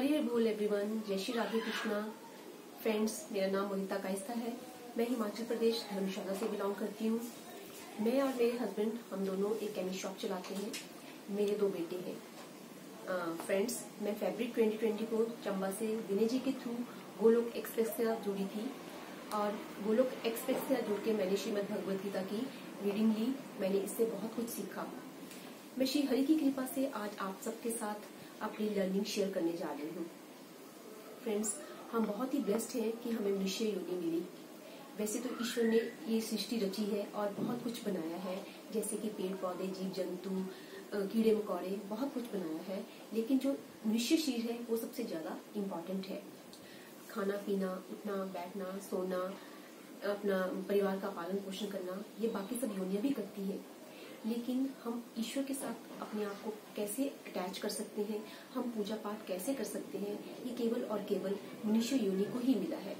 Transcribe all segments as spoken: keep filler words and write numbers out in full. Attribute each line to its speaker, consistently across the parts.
Speaker 1: हरी बोल एवरीवन, जय श्री राधे कृष्णा। फ्रेंड्स, मेरा नाम मोहिता कायस्था है। मैं हिमाचल प्रदेश धर्मशाला से बिलोंग करती हूँ। मैं और मेरे हस्बैंड हम दोनों एक केमिस्ट शॉप चलाते हैं। मेरे दो बेटे हैं। फ्रेंड्स, मैं फरवरी ट्वेंटी ट्वेंटी को चंबा से विनय जी के थ्रू गोलोक एक्सप्रेस से जुड़ी थी और गोलोक एक्सप्रेस से जुड़ के मैंने श्रीमद् भगवद गीता की रीडिंग ली। मैंने इससे बहुत कुछ सीखा। मैं श्री हरि की कृपा से आज आप सबके साथ अपनी लर्निंग शेयर करने जा रही हूँ। फ्रेंड्स, हम बहुत ही ब्लेस्ड हैं कि हमें मनुष्य योनि मिली। वैसे तो ईश्वर ने ये सृष्टि रची है और बहुत कुछ बनाया है, जैसे कि पेड़ पौधे, जीव जंतु, कीड़े मकोड़े, बहुत कुछ बनाया है। लेकिन जो मनुष्य शरीर है वो सबसे ज्यादा इम्पोर्टेंट है। खाना पीना, उठना बैठना, सोना, अपना परिवार का पालन पोषण करना, ये बाकी सब योनियां भी करती है। लेकिन हम ईश्वर के साथ अपने आप को कैसे अटैच कर सकते हैं, हम पूजा पाठ कैसे कर सकते हैं, ये केवल और केवल मनुष्य योनि को ही मिला है।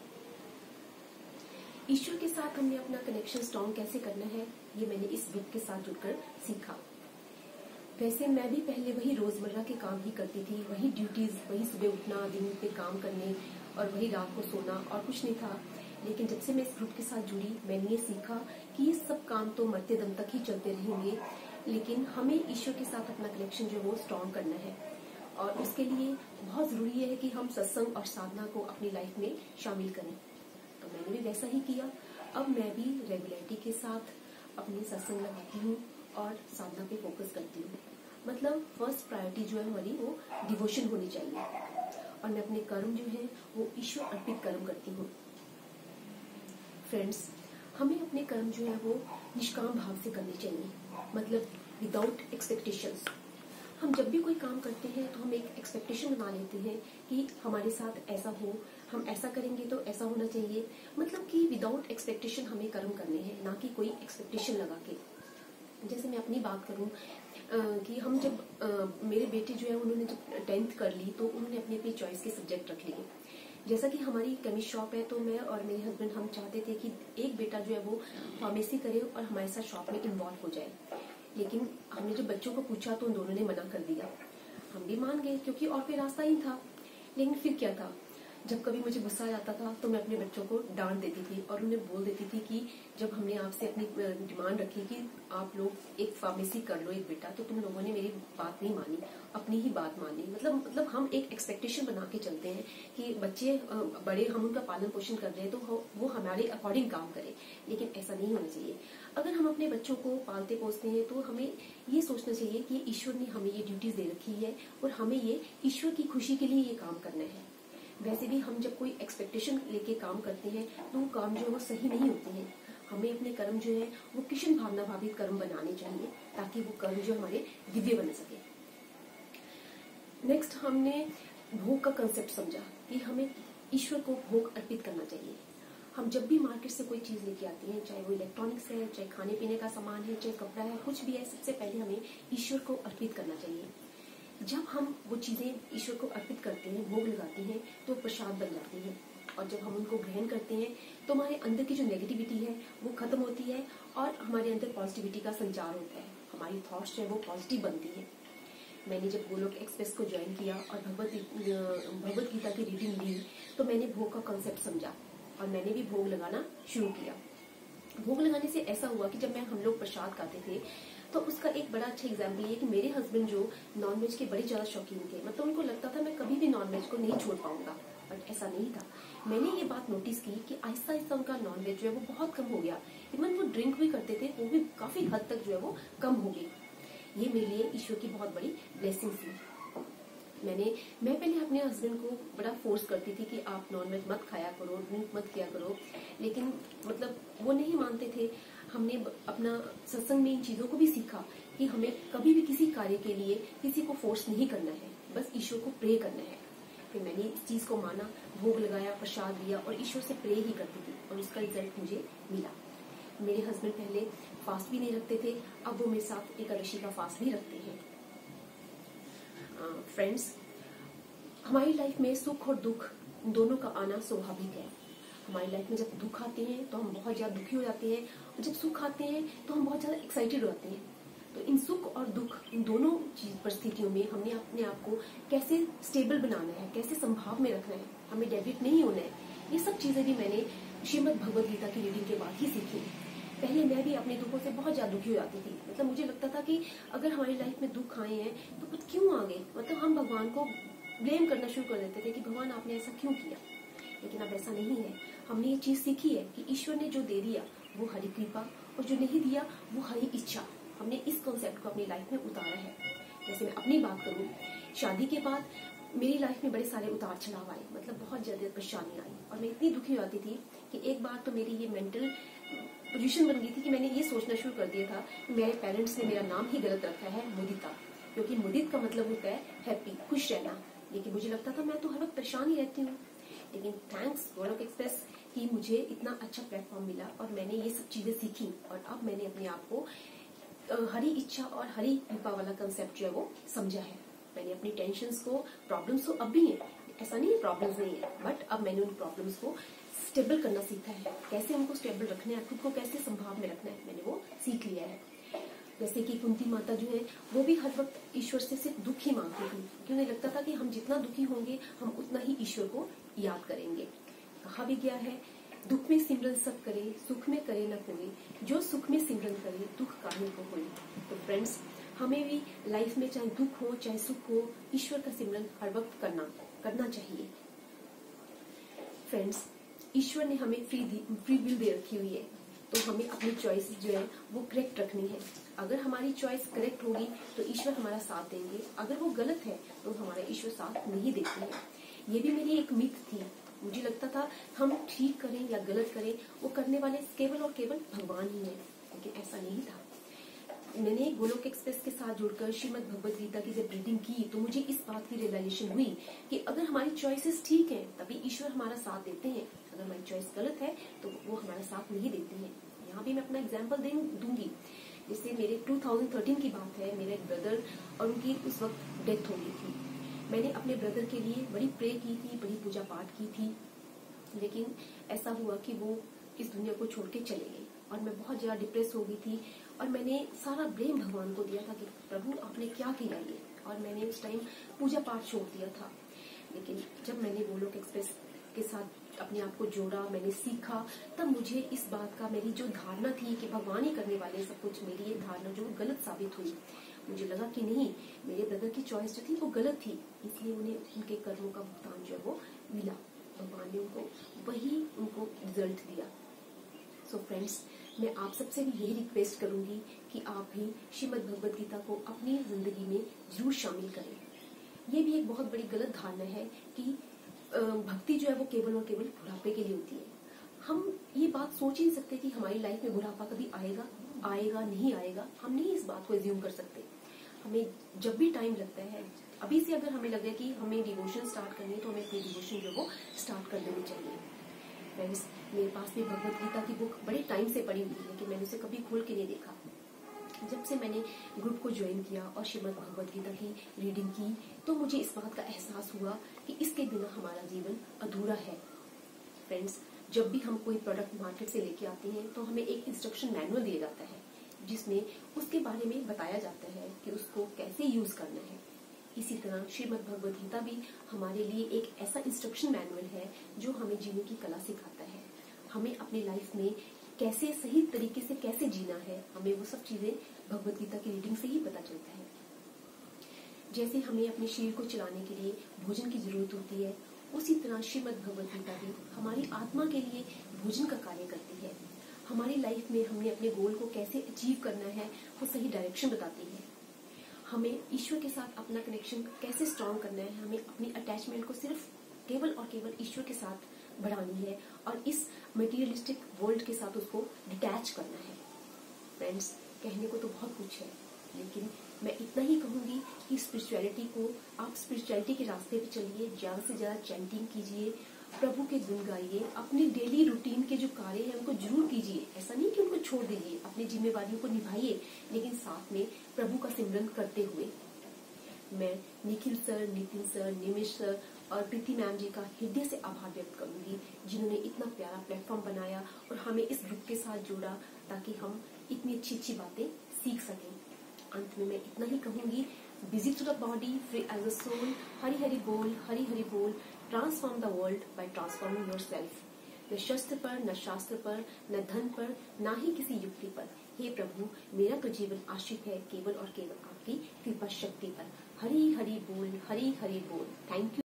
Speaker 1: ईश्वर के साथ हमने अपना कनेक्शन स्ट्रॉन्ग कैसे करना है, ये मैंने इस ग्रुप के साथ जुड़कर सीखा। वैसे मैं भी पहले वही रोजमर्रा के काम ही करती थी, वही ड्यूटीज, वही सुबह उठना, दिन पे काम करने और वही रात को सोना, और कुछ नहीं था। लेकिन जब से मैं इस ग्रुप के साथ जुड़ी, मैंने ये सीखा कि ये सब काम तो मरते दम तक ही चलते रहेंगे, लेकिन हमें ईश्वर के साथ अपना कनेक्शन जो है वो स्ट्रॉन्ग करना है। और उसके लिए बहुत जरूरी है कि हम सत्संग और साधना को अपनी लाइफ में शामिल करें। तो मैंने भी वैसा ही किया। अब मैं भी रेगुलरिटी के साथ अपनी सत्संग लगाती हूँ और साधना पे फोकस करती हूँ। मतलब फर्स्ट प्रायोरिटी जो है हमारी वो डिवोशन होनी चाहिए, और मैं अपने कर्म जो है वो ईश्वर अर्पित कर्म करती हूँ। फ्रेंड्स, हमें अपने कर्म जो है वो निष्काम भाव से करने चाहिए, मतलब विदाउट एक्सपेक्टेशंस। हम जब भी कोई काम करते हैं तो हम एक एक्सपेक्टेशन बना लेते हैं कि हमारे साथ ऐसा हो, हम ऐसा करेंगे तो ऐसा होना चाहिए। मतलब कि विदाउट एक्सपेक्टेशन हमें कर्म करने हैं, ना कि कोई एक्सपेक्टेशन लगा के। जैसे मैं अपनी बात करूं कि हम जब आ, मेरे बेटे जो है उन्होंने जब टेंथ कर ली तो उन्होंने अपनी अपनी चॉइस के सब्जेक्ट रख लिए। जैसा कि हमारी केमिस्ट शॉप है तो मैं और मेरे हस्बैंड हम चाहते थे कि एक बेटा जो है वो फार्मेसी करे और हमारे साथ शॉप में इन्वॉल्व हो जाए। लेकिन हमने जब बच्चों को पूछा तो उन दोनों ने मना कर दिया। हम भी मान गए क्योंकि और कोई रास्ता ही था। लेकिन फिर क्या था, जब कभी मुझे गुस्सा आ जाता था तो मैं अपने बच्चों को डांट देती थी और उन्हें बोल देती थी कि जब हमने आपसे अपनी डिमांड रखी कि आप लोग एक फार्मेसी कर लो एक बेटा, तो तुम लोगों ने मेरी बात नहीं मानी, अपनी ही बात मानी। मतलब मतलब हम एक एक्सपेक्टेशन बना के चलते हैं कि बच्चे बड़े, हम उनका पालन पोषण कर रहे हैं तो वो हमारे अकॉर्डिंग काम करें। लेकिन ऐसा नहीं होना चाहिए। अगर हम अपने बच्चों को पालते पोसते हैं तो हमें ये सोचना चाहिए कि ईश्वर ने हमें ये ड्यूटीज दे रखी है और हमें ये ईश्वर की खुशी के लिए ये काम करना है। वैसे भी हम जब कोई एक्सपेक्टेशन लेके काम करते हैं तो वो काम जो है वो सही नहीं होते हैं। हमें अपने कर्म जो है वो कृष्ण भावना भावित कर्म बनाने चाहिए ताकि वो कर्म जो हमारे दिव्य बन सके। नेक्स्ट, हमने भोग का कंसेप्ट समझा कि हमें ईश्वर को भोग अर्पित करना चाहिए। हम जब भी मार्केट से कोई चीज लेके आते हैं, चाहे वो इलेक्ट्रॉनिक्स है, चाहे खाने पीने का सामान है, चाहे कपड़ा है, कुछ भी है, सबसे पहले हमें ईश्वर को अर्पित करना चाहिए। जब हम वो चीजें ईश्वर को अर्पित करते हैं, भोग लगाते हैं, तो प्रसाद बन जाती है। और जब हम उनको ग्रहण करते हैं तो हमारे अंदर की जो नेगेटिविटी है वो खत्म होती है और हमारे अंदर पॉजिटिविटी का संचार होता है। हमारी थॉट्स जो है वो पॉजिटिव बनती है। मैंने जब गोलोक एक्सप्रेस को ज्वाइन किया और भगवत भगवत गीता की रीडिंग ली तो मैंने भोग का कॉन्सेप्ट समझा और मैंने भी भोग लगाना शुरू किया। भोग लगाने से ऐसा हुआ कि जब मैं हम लोग प्रसाद खाते थे तो उसका एक बड़ा अच्छा एग्जाम्पल ये कि मेरे हस्बैंड जो नॉनवेज के बड़े ज्यादा शौकीन थे, मतलब उनको लगता था मैं कभी भी नॉनवेज को नहीं छोड़ पाऊंगा, बट ऐसा नहीं था। मैंने ये बात नोटिस की कि आहिस्ता आहिस्ता उनका नॉनवेज जो है वो बहुत कम हो गया। इवन वो ड्रिंक भी करते थे, वो भी काफी हद तक जो है वो कम हो गई। ये मेरे लिए ईश्वर की बहुत बड़ी ब्लेसिंग थी। मैंने मैं पहले अपने हस्बैंड को बड़ा फोर्स करती थी कि आप नॉनवेज मत खाया करो, ड्रिंक मत किया करो, लेकिन मतलब वो नहीं मानते थे। हमने अपना सत्संग में इन चीजों को भी सीखा कि हमें कभी भी किसी कार्य के लिए किसी को फोर्स नहीं करना है, बस ईश्वर को प्रे करना है। फिर मैंने इस चीज को माना, भोग लगाया, प्रसाद लिया और ईश्वर से प्रे ही करती थी और उसका रिजल्ट मुझे मिला। मेरे हस्बैंड पहले फास्ट भी नहीं रखते थे, अब वो मेरे साथ एकादशी का फास्ट भी रखते हैं। फ्रेंड्स, हमारी लाइफ में सुख और दुख दोनों का आना स्वाभाविक है। हमारी लाइफ में जब दुख आते हैं तो हम बहुत ज्यादा दुखी हो जाते हैं और जब सुख आते हैं तो हम बहुत ज्यादा एक्साइटेड हो जाते हैं। तो इन सुख और दुख, इन दोनों चीज परिस्थितियों में हमने अपने आप को कैसे स्टेबल बनाना है, कैसे संभाव में रखना है, हमें डेविएट नहीं होना है, ये सब चीजें भी मैंने श्रीमद् भगवद गीता की रीडिंग के बाद ही सीखी। पहले मैं भी अपने दुखों से बहुत ज्यादा दुखी हो जाती थी। मतलब मुझे लगता था कि अगर हमारी लाइफ में दुख आए हैं तो कुछ क्यों आ गए, मतलब हम भगवान को ब्लेम करना शुरू कर देते थे कि भगवान आपने ऐसा क्यों किया। लेकिन अब ऐसा नहीं है। हमने ये चीज सीखी है कि ईश्वर ने जो दे दिया वो हरि कृपा, और जो नहीं दिया वो हरि इच्छा। हमने इस कॉन्सेप्ट को अपनी लाइफ में उतारा है। जैसे मैं अपनी बात करूं, शादी के बाद मेरी लाइफ में बड़े सारे उतार चढ़ाव आए, मतलब बहुत ज्यादा परेशानी आई, और मैं इतनी दुखी हो जाती थी कि एक बार तो मेरी ये मेंटल पोजीशन बन गई थी कि मैंने ये सोचना शुरू कर दिया था कि मेरे पेरेंट्स ने मेरा नाम ही गलत रखा है मुदिता, क्योंकि मुदित का मतलब होता है हैप्पी, खुश रहना। लेकिन मुझे लगता था मैं तो हर वक्त परेशान ही रहती हूँ। लेकिन थैंक्स गोलोक एक्सप्रेस कि मुझे इतना अच्छा प्लेटफॉर्म मिला और मैंने ये सब चीजें सीखी, और अब मैंने अपने आप को हरी इच्छा और हरी कृपा वाला कंसेप्ट जो है वो समझा है। मैंने अपनी टेंशन्स को, प्रॉब्लम्स तो अब भी है, ऐसा नहीं है प्रॉब्लम्स नहीं है, बट अब मैंने उन प्रॉब्लम्स को स्टेबल करना सीखा है। कैसे उनको स्टेबल रखना है, खुद को कैसे संभाव में रखना है, मैंने वो सीख लिया है। जैसे कि कुंती माता जो है वो भी हर वक्त ईश्वर से सिर्फ दुख ही मांगती थी, क्योंकि उन्हें लगता था कि हम जितना दुखी होंगे हम उतना ही ईश्वर को याद करेंगे। कहा भी गया है, दुख में सिमरन सब करे, सुख में करे न कोई, जो सुख में सिमरन करे दुख काहे को होई। तो फ्रेंड्स, हमें भी लाइफ में चाहे दुख हो चाहे सुख हो, ईश्वर का सिमरन हर वक्त करना करना चाहिए। फ्रेंड्स, ईश्वर ने हमें फ्री फ्री विल दे रखी हुई है, तो हमें अपनी चॉइस जो है वो करेक्ट रखनी है। अगर हमारी चॉइस करेक्ट होगी तो ईश्वर हमारा साथ देंगे, अगर वो गलत है तो हमारा ईश्वर साथ नहीं देते हैं। ये भी मेरी एक मिथ थी। मुझे लगता था हम ठीक करें या गलत करें वो करने वाले केवल और केवल भगवान ही है, लेकिन ऐसा नहीं था। मैंने गोलोक एक्सप्रेस के साथ जुड़कर श्रीमद् भगवद गीता की जब रीडिंग की तो मुझे इस बात की रियलाइजेशन हुई कि अगर हमारी चॉइसेस ठीक हैं तभी ईश्वर हमारा साथ देते हैं, अगर हमारी चॉइस गलत है तो वो हमारा साथ नहीं देते हैं। यहाँ भी मैं अपना एग्जाम्पल दूंगी। जैसे मेरे दो हज़ार तेरह की बात है, मेरे एक ब्रदर और उनकी उस वक्त डेथ हो गई थी। मैंने अपने ब्रदर के लिए बड़ी प्रे की थी, बड़ी पूजा पाठ की थी, लेकिन ऐसा हुआ कि वो इस दुनिया को छोड़ के चले गए और मैं बहुत ज्यादा डिप्रेस हो गई थी। और मैंने सारा ब्लेम भगवान को दिया था कि प्रभु आपने क्या किया ये, और मैंने उस टाइम पूजा पाठ छोड़ दिया था। लेकिन जब मैंने गोलोक एक्सप्रेस के साथ अपने आप को जोड़ा, मैंने सीखा, तब मुझे इस बात का, मेरी जो धारणा थी कि भगवान ही करने वाले सब कुछ, मेरी ये धारणा जो गलत साबित हुई। मुझे लगा कि नहीं, मेरे ब्रदर की चॉइस जो थी वो गलत थी, इसलिए उन्हें उनके कर्मों का भुगतान जो है वो मिला। भगवान ने उनको वही उनको रिजल्ट दिया। सो so फ्रेंड्स, मैं आप सबसे भी यही रिक्वेस्ट करूंगी कि आप भी श्रीमद् भगवद गीता को अपनी जिंदगी में जरूर शामिल करें। ये भी एक बहुत बड़ी गलत धारणा है कि भक्ति जो है वो केवल और केवल बुढ़ापे के लिए होती है। हम ये बात सोच ही नहीं सकते कि हमारी लाइफ में बुढ़ापा कभी आएगा आएगा नहीं आएगा। हम नहीं इस बात को एज्यूम कर सकते। हमें जब भी टाइम लगता है, अभी से अगर हमें लग रहा है कि हमें डिवोशन स्टार्ट करनी है तो हमें अपनी डिवोशन जो वो स्टार्ट कर देनी चाहिए। फ्रेंड्स, मेरे पास भी भगवद गीता की बुक बड़े टाइम से पड़ी हुई है कि मैंने उसे कभी खोल के नहीं देखा। जब से मैंने ग्रुप को ज्वाइन किया और श्रीमद् भगवद गीता की रीडिंग की तो मुझे इस बात का एहसास हुआ कि इसके बिना हमारा जीवन अधूरा है। फ्रेंड्स, जब भी हम कोई प्रोडक्ट मार्केट से लेके आते हैं तो हमें एक इंस्ट्रक्शन मैनुअल दिया जाता है जिसमें उसके बारे में बताया जाता है कि उसको कैसे यूज करना है। इसी तरह श्रीमद् भगवद गीता भी हमारे लिए एक ऐसा इंस्ट्रक्शन मैनुअल है जो हमें जीने की कला सिखाता है। हमें अपनी लाइफ में कैसे सही तरीके से कैसे जीना है, हमें वो सब चीजें भगवद गीता की रीडिंग से ही पता चलता है। जैसे हमें अपने शरीर को चलाने के लिए भोजन की जरूरत होती है, उसी तरह श्रीमद् भगवद गीता भी हमारी आत्मा के लिए भोजन का कार्य करती है। हमारी लाइफ में हमने अपने गोल को कैसे अचीव करना है वो सही डायरेक्शन बताती है। हमें ईश्वर के साथ अपना कनेक्शन कैसे स्ट्रॉन्ग करना है, हमें अपनी अटैचमेंट को सिर्फ केवल और केवल ईश्वर के साथ बढ़ानी है और इस मटेरियलिस्टिक वर्ल्ड के साथ उसको डिटैच करना है। फ्रेंड्स, कहने को तो बहुत कुछ है, लेकिन मैं इतना ही कहूंगी कि स्पिरिचुअलिटी को आप स्पिरिचुअलिटी के रास्ते पे चलिए, ज्यादा से ज्यादा चैंटिंग कीजिए, प्रभु के गुण गाइए, अपने डेली रूटीन के जो कार्य हैं उनको जरूर कीजिए। ऐसा नहीं कि उनको छोड़ दीजिए, अपनी जिम्मेवारियों को निभाइए, लेकिन साथ में प्रभु का सिमरन करते हुए। मैं Nikhil sir, Nitin sir, Nimish sir और प्रीति मैम जी का हृदय से आभार व्यक्त करूंगी जिन्होंने इतना प्यारा प्लेटफॉर्म बनाया और हमें इस ग्रुप के साथ जोड़ा ताकि हम इतनी अच्छी अच्छी बातें सीख सकें। अंत में मैं इतना ही कहूंगी, busy to the body, free as a soul, Hari Hari बोल, हरि हरि बोल, transform the world by transforming yourself. न शस्त्र पर, न शास्त्र पर, न धन पर, न ही किसी युक्ति पर। हे प्रभु, मेरा तो जीवन आश्रित है केवल और केवल आपकी कृपा शक्ति पर। हरि हरि बोल, हरि हरि बोल। Thank you.